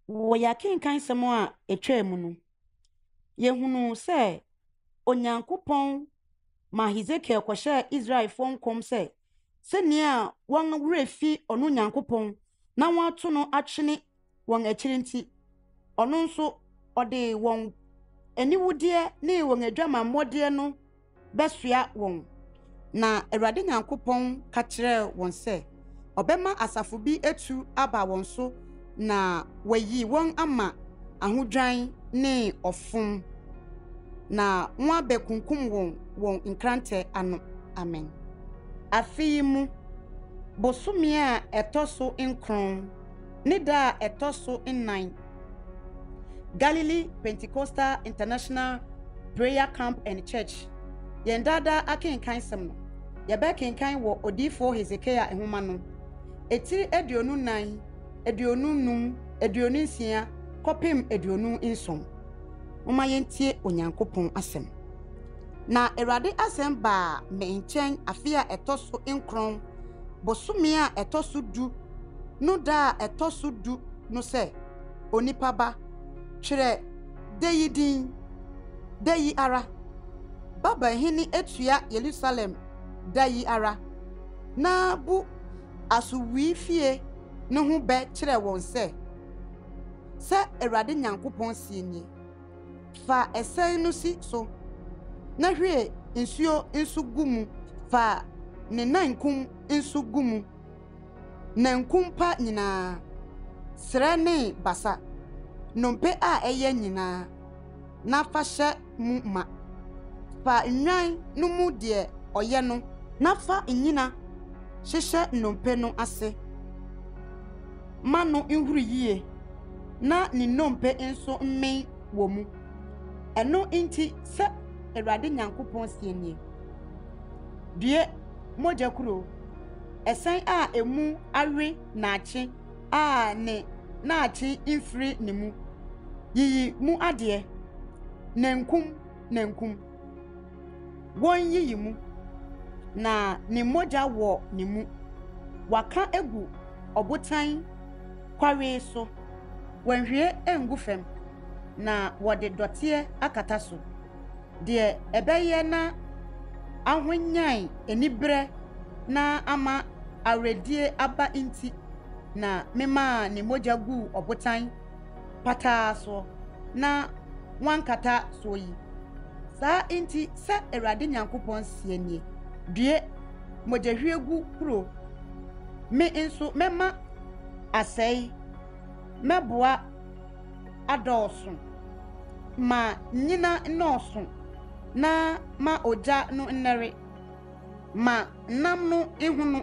wo yakenkan sɛm a etwa mu no yehunu sɛ onyankopɔn ma Hezekiel kɔhyɛ Israelfo nkom sɛ nea wɔn werɛ fi ɔno nyankopɔn na wɔato no atwene wɔn akyiri nti ɔno nso ɔde wɔn aniwudeɛ ne wɔn adwamammɔdeɛ no bɛsoa wɔn na Awurade nyankopɔn ka kyerɛɛ wɔn sɛ ɔbɛma asafo bi etu aba wɔn so na wayi wɔn ama ahodwan ne ɔfom na wɔn abɛkunkum wɔn nkrantɛ ano amen. Afei mu bosome a ɛtɔ so 9 ne da a ɛtɔ so 9 Galilee Pentecostal International Prayer Camp and Church yɛn dada akenkan sɛm no yɛbɛkenkan wɔ odiifo Hezekiel nhoma no etiri 24 25 26 kɔpem 27 Moma yɛntie onyankopɔn asɛm na Awurade asɛm baa me nkyɛn afe a ɛtɔ so 9 bosome a ɛtɔ so 10 no da a ɛtɔ so 10 no sɛ onipa ba twerɛ dayi din dayi ara baba hini etua Yerusalem dayi ara na bu asuwi fie ne ho bɛ kyerɛ wɔn sɛ Awurade nyankopɔn sie nie fa ɛsɛn no si so na hwie nsuo nso gumu fa ne nankum nso gumu nankum pa nyinaa srɛ ne basa nompe a ɛyɛ nyinaa na fa hyɛ mu ma fa nwan no mu deɛ ɔyɛ no na fa nyina hyehyɛ nompe no ase ma no nhuru yie na ne nompe nso mmen wɔ mu ɛno nti sɛ Awurade nyankopɔn sie nie due mogya kuro ɛsɛn a emu awe naakye a ne naakye mfiri ne mu yiyi mu adeɛ nankum wɔn yiyi mu na ne mogya wɔ ne mu waka egu ɔbotan kware so wɔnhwie engu fam na wɔde dɔteɛ akata so deɛ ɛbɛyɛ na ahonyan enibrɛ na ama awredie aba nti na mema ne mogya gu ɔbotan pataa so na wankata so yi saa nti sɛ Awurade nyankopɔn sie nie due mogya hwie gu kuro me nso mema asɛe mɛboa adɔɔso ma nyina nnɔɔso na ma ogya no nnɛre ma nam no ihunu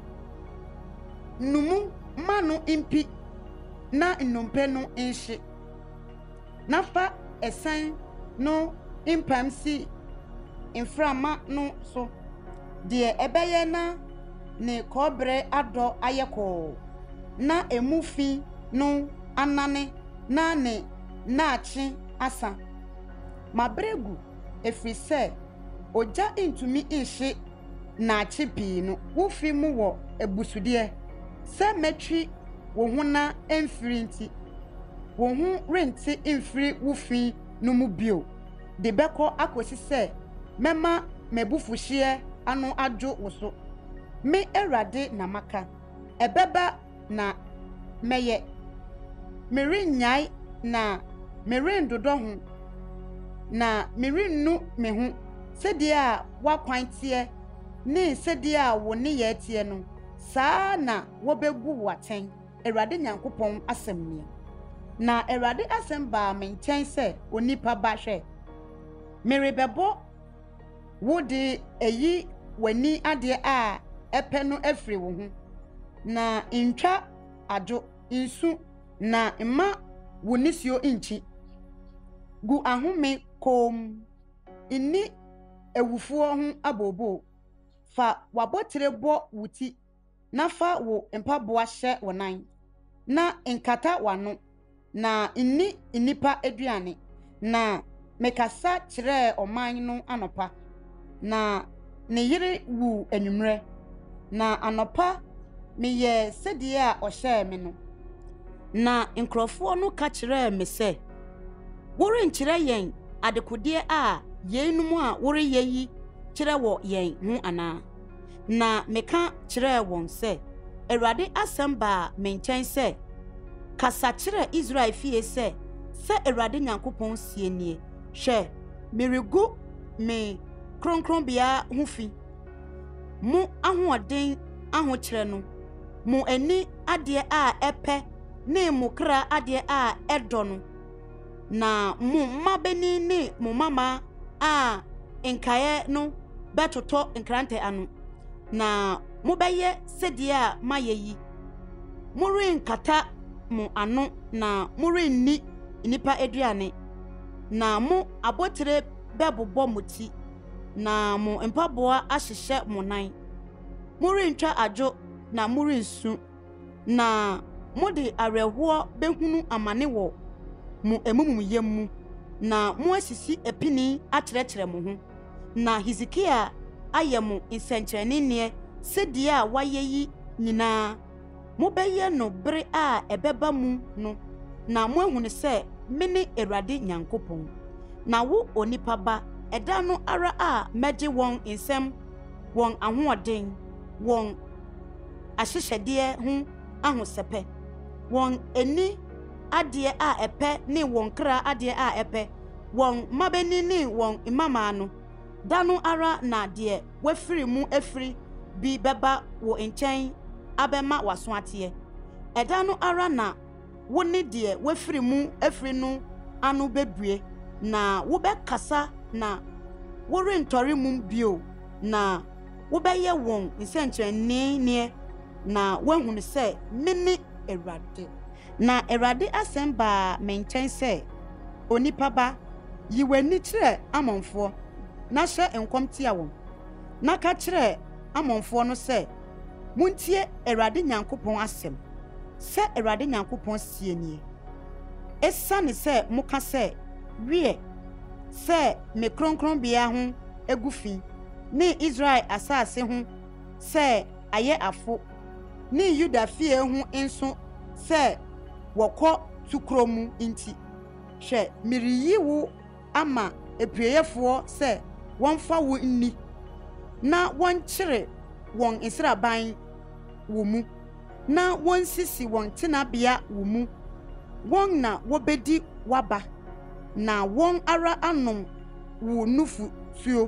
numu ma no impi na nnompe no nhye na fa ɛsɛn no impam si mframa no so deɛ ɛbɛyɛ na ne kɔbere adɔ ayɛ kɔɔ na emu fi no anane na ne naakye asa mabregu efiri sɛ ogya ntumi nhye naakye pii no wofi mu wɔ ebusudeɛ sɛ metwi wo ho na emfiri nti wo ho rente mfiri wofi no mu bio de bɛkɔ akosi sɛ mɛma mebufuhyeɛ ano adwo wo so me Awurade na maka ɛbɛba na mɛyɛ merennyae na merendodɔ ho na merennu me ho sɛdeɛ a wakwan teɛ ne sɛdeɛ a wo ne yɛ teɛ no saa na wɔbɛgu wo atɛn Awurade nyankopɔn asɛm nie na Awurade asɛm baa me nkyɛn sɛ onipa ba hwɛ merebɛbɔ wo de eyi w'ani adeɛ a ɛpɛ no afiri wo ho na ntwa adwo nsu na mma wo nisuo nkyi gu ahome kom inni ewufuo ho abobo fa wabotire bɔ wuti na fa wo mpaboa hyɛ wo nan na nkata wano na inni nipa aduane na mekasa kyerɛ ɔman no anopa na ne yere wu anwumrɛ na anopa meyɛ sɛdeɛ a ɔhyɛɛ me no na nkrofo no ka kire me se wore nkire yen adekode a yenum a wore yeyi kire wo yen hu ana na meka kire won se Awurade asamba menchen se kasa kire Israel fie se Awurade Nyankopɔn sie nie hwe mirigu me kronkronbia hu fi mu ahoɔden ahokyerɛ no mu ani adeɛ a ɛpɛ ne mu kra adeɛ a ɛdɔ no na mu mabeni ne mu mama a nkae no bɛtotɔ nkrante ano na mu bɛyɛ sɛdeɛ a mayeyi mu renkata mu ano na mu renni nipa aduane na mu abotre bɛbobɔ mu ti na mu mpaboa ahyehyɛ mu nan mu rentwa adwo na mu rensu na mu de awerɛhoɔ behunu amane wɔ mu emumuyem mu na mu asisi epini akyerɛkyerɛ mu ho na Hezekia ayɛ mu nsɛnkyerɛnne sɛdeɛ a wayeyi nyinaa mu bɛyɛ no bere a ɛbɛba mu no na mu ahunu sɛ mene Awurade Nyankopɔn na wo onipa ba ɛda no ara a mɛgye wɔn nsɛm wɔn ahoɔden wɔn ahyehyɛdeɛ ho ahosɛpɛ wɔn ani adeɛ a ɛpɛ ne wɔn kra adeɛ a ɛpɛ wɔn mabeni ne wɔn imama no da no ara na deɛ wafiri mu afiri bi bɛba wo nkyɛn abɛma waso ateɛ ɛda no ara na wo ne deɛ wafiri mu afiri no ano bebue na wo bɛkasa na wo rentɔre mu bio na wo bɛyɛ wɔn nsɛnkyerɛnne na wahunu sɛ mene Awurade na Awurade asɛm baa menkyɛn sɛ onipa ba yi w'ani kyerɛ amonfoɔ na hyɛ nkɔm tia wɔn na ka kyerɛ amonfoɔ no sɛ muntie Awurade Nyankopɔn asɛm sɛ Awurade Nyankopɔn sie nie esane sɛ muka sɛ wie sɛ me kronkronbea ho egu fi ne Israel asase ho sɛ ayɛ afo ne Yuda fie ho nso sɛ wɔkɔ tukro mu inti hwɛ miriyi wo ama epueyefoɔ sɛ wɔmfa wo nni na wɔnkyere wɔn nsraban wo mu na wɔnsisi wɔn tenabea wo mu wɔn na wɔbedi waba na wɔn ara anom wo nufu suo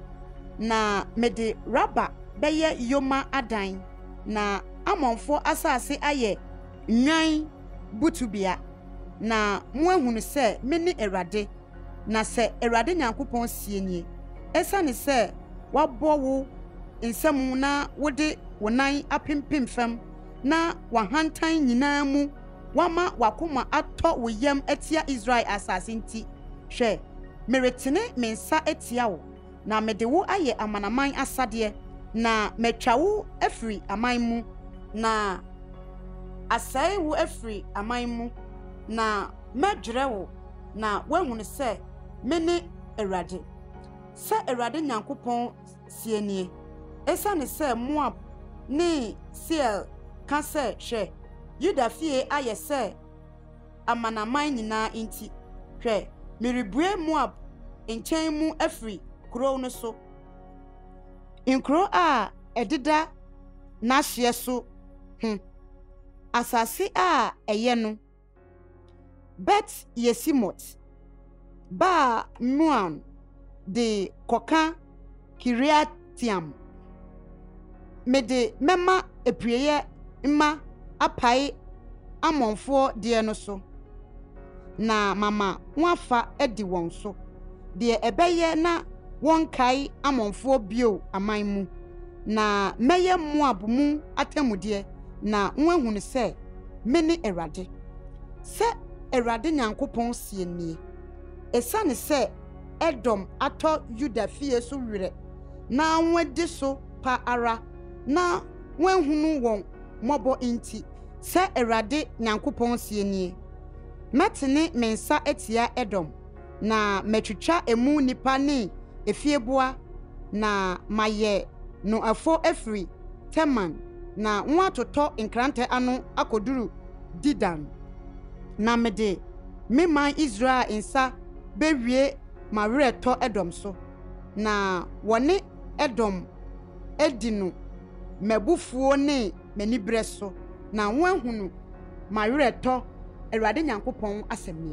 na mede raba bɛyɛ yoma adan na amonfo asase ayɛ nwan butubia na mo ahunu sɛ mene Awurade na sɛ Awurade Nyankopɔn sie nie esane sɛ wabɔ wo nsɛm na wode wo nan apempem fam na wahantan nyinaa mu wama wakoma atɔ wo yam atia Israel asase nti hwɛ meretene me nsa atia wo na mede wo ayɛ amanaman asadeɛ na metwa wo afiri aman mu na asɛe wo afiri aman mu na mɛdwerɛ wo na wahunu sɛ mene Awurade sɛ Awurade Nyankopɔn sie nie esane sɛ Moab ne Seir ka sɛ hwɛ Yuda fie ayɛ sɛ amanaman nyinaa inti hwɛ merebue Moab nkyɛn mu afiri kuro no so nkuro a ɛdeda n'ahyeɛ so asase a ɛyɛ no Bet Yesimot ba Muan de koka Kiriatiam mede mema epueye mma apai amonfo de no so na mama wafa edi won so de ebeye na won kai amonfo bio aman mu na meye Moab mu atamude na nwahunu se mene Awurade se Awurade Nyankopɔn sie nie esane se Edom atɔ Yuda fie so wire na nwedi so pa ara na wanhunu won mobo inti se Awurade Nyankopɔn sie nie metene mensa etia Edom na metwitwa emu nipa ne efieboa na maye no afo afri Teman na nwatotɔ nkrante ano akoduru Didan na mede me man Israel insa bewie mawereto edom so na wone edom edinu mabufuo ne manibre so na wanhunu mawereto Awurade Nyankopɔn asɛmnie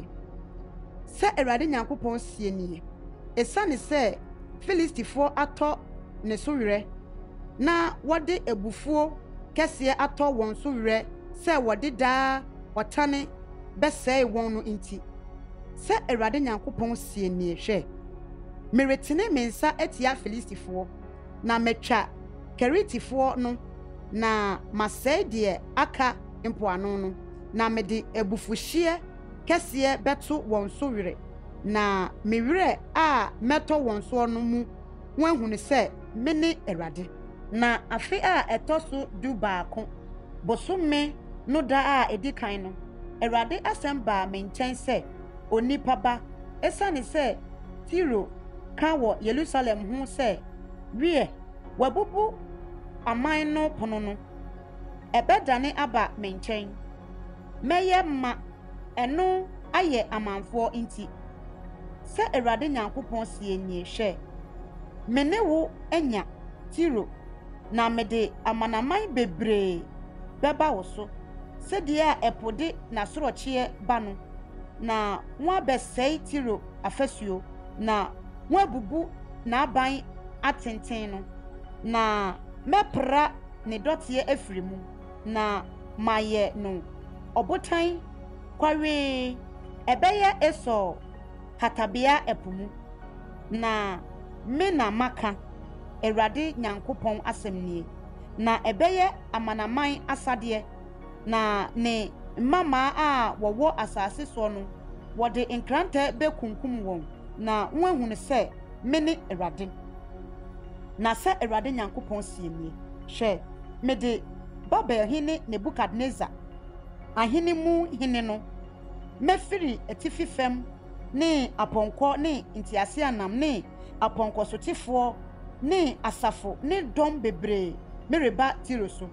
sɛ Awurade Nyankopɔn sie nie esane sɛ Filistifo atɔ ne so werɛ na wɔde ebufuo kɛseɛ atɔ wɔn so werɛ sɛ wɔde daa ɔtane bɛsɛe wɔn no nti sɛ Awurade Nyankopɔn sie nie hwɛ meretene me nsa atia Filistifo na metwa Keritifoɔ no na masɛe deɛ aka mpoano no na mede ebufuhyeɛ kɛseɛ bɛto wɔn so werɛ na mewerɛ a mɛtɔ wɔn so no mu wanhunu sɛ me ne Awurade na afe a ɛtɔ so du baako bosome no da a edi kan no Awurade asɛm baa me nkyɛn sɛ onipa ba esane sɛ Tiro ka wɔ Yerusalem ho sɛ wie wabubu aman no pono no ɛbɛdane aba me nkyɛn mɛyɛ ma ɛno ayɛ amanfoɔ nti sɛ Awurade Nyankopɔn sie nie hwɛ me ne wo anya Tiro na mede amanaman bebree bɛba wo so sɛdeɛ a ɛpo de n'asorɔkyeɛ ba no na wɔn abɛsɛe Tiro afasuo na wɔn abubu n'aban atenten no na mɛpra ne dɔteɛ afiri mu na mayɛ no ɔbotan kwawee ɛbɛyɛ Esau katabea ɛpo mu na me na maka Awurade Nyankopɔn asɛmnie na ɛbɛyɛ amanaman asadeɛ na ne mmama a wɔwɔ asase so no wɔde nkrantɛ bɛkunkum wɔn na wɔahunu sɛ me ne Awurade na sɛ Awurade Nyankopɔn sie nie hwɛ mede Babel hene Nebukadnezar ahene mu hene no mɛfiri atifi fam ne apɔnkɔ ne ntiaseanam ne apɔnkɔsotefoɔ ne asafo ne dɔm bebree mereba Tiro so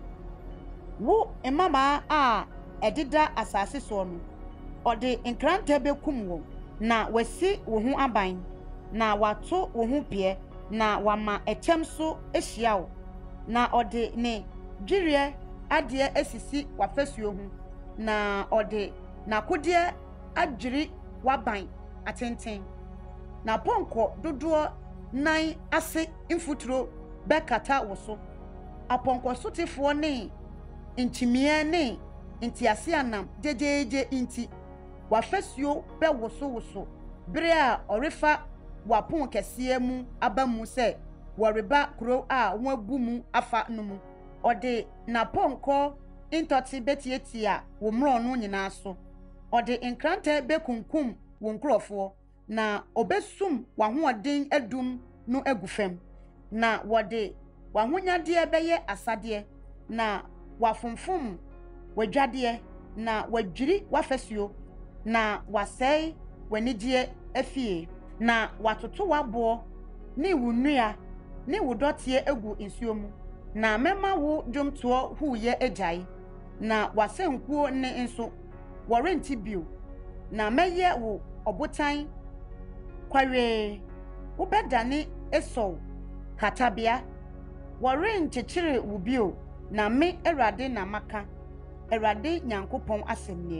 wo mmama a ɛdeda asase so no ɔde nkrantɛ bɛkum wɔn na wasi wo ho aban na wato wo ho pie na wama ɛkyɛm so ahyia wo na ɔde ne dwiriɛ adeɛ asisi wafasuo ho na ɔde n'akodeɛ adwiri waban atenten na pɔnkɔ dodoɔ nan ase mfuturo bɛkata wo so apɔnkɔsotefoɔ ne nkyimia ne ntiaseanam gyegyeegye nti wafasuo bɛwoso bere a ɔrefa wapon kɛseɛ mu aba mu sɛ wɔreba kuro a wɔabu mu afa no mu ɔde n'apɔnkɔ ntɔte betietia wɔ mmrɔ no nyinaa so ɔde nkrantɛ bɛkunkum wɔn nkurɔfoɔ na obesum w'ahoɔden adum no agu fam na wɔde w'ahonyadeɛ bɛyɛ asadeɛ na wafomfom wadwadeɛ na wadwiri wafasuo na wasɛe w'anigyeɛ afie na watoto waboɔ ne wo nnua ne wo dɔteɛ agu nsuo mu na mɛma wo dwomtoɔ huuyɛ agyae na wasɛnkuo ne nso wɔrenti bio na mɛyɛ wo ɔbotan kwawee wobɛdane Esau katabea wɔrenkyekyere wo bio na me Awurade na maka Awurade Nyankopɔn asɛmnie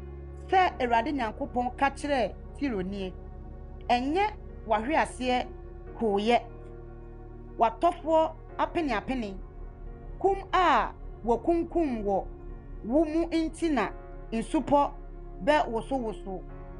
sɛ Awurade Nyankopɔn ka kyerɛ Tiro nie ɛnyɛ wahweaseɛ hooyɛ watɔfoɔ apene kum a wɔkunkum wɔ wo mu nti na nsupɔ bɛ woso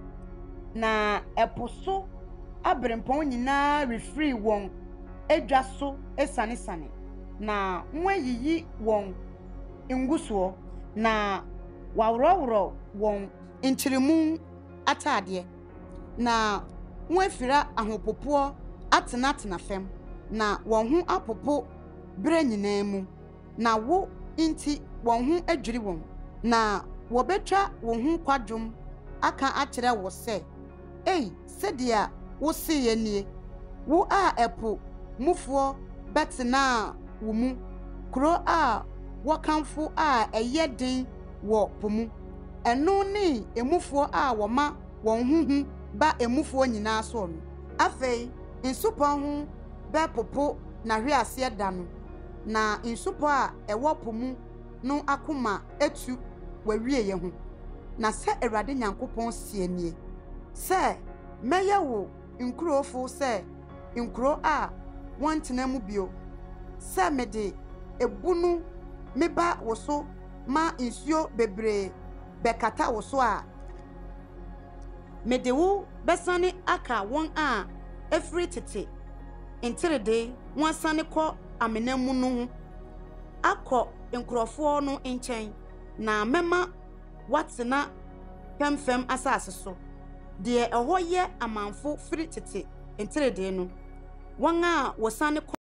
na ɛpo so abrempɔn nyinaa refiri wɔn adwa so esanesane na wɔayiyi wɔn ngusoɔ na wɔaworɔworɔ wɔn nkyirimu ataadeɛ na wɔafira ahopopoɔ atenatena fam na wɔn ho apopo bere nyinaa mu na wo nti wɔn ho adwiri wɔn na wɔbɛtwa wɔn ho kwadwom aka akyerɛ wo sɛ ei sɛdeɛ wo seyɛ nie wo a ɛpo mufoɔ bɛtena wo mu kuro a wɔkamfo a ɛyɛ den wɔ po mu eno ne emufuo a woma won huhu ba emufuo nyina so no afei insupon ho be popo na hwe ase da no na insupo a ewo pomu no akoma etu wawie ye ho na se Awurade Nyankopɔn sienie se meye wo nkurofo se nkuro a wontena mu bio se mede ebunu meba woso ma insuo bebre bekata woso a mede wo besane aka won a efri tete enterede won sane kɔ amenamu no akɔ nkurofo no nkyɛn na mema watena pemfem asase so de ɛhɔ yɛ amanfo firi tete enterede no won a wosane